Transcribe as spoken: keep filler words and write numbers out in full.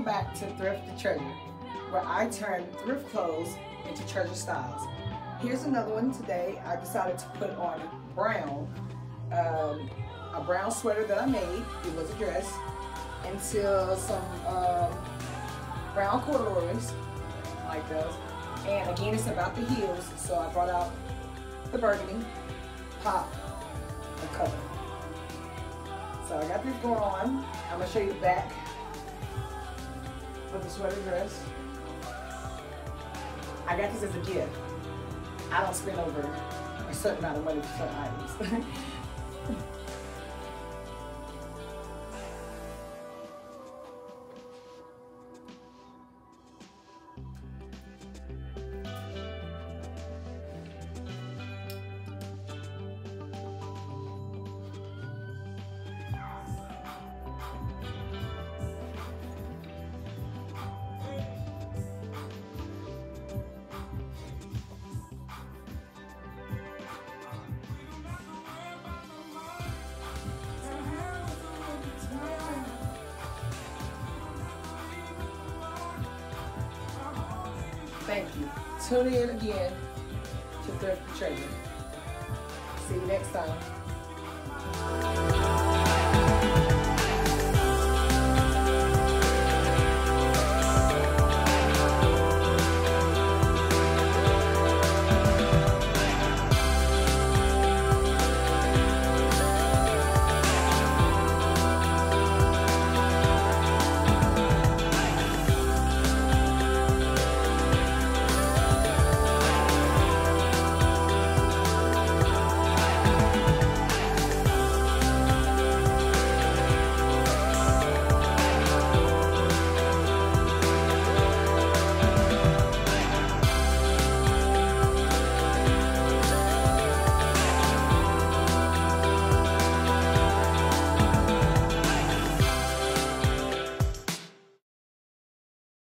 back to Thrift to Treasure, where I turn thrift clothes into treasure styles. Here's another one today. I decided to put on brown, um, a brown sweater that I made. It was a dress, into some um, brown corduroys, like those. And again, it's about the heels, so I brought out the burgundy, pop, and color. So I got this going on. I'm gonna show you the back of the sweater dress. I got this as a gift. I don't spend over a certain amount of money for certain items. Thank you. Tune in again to Thrift to Treasure. See you next time.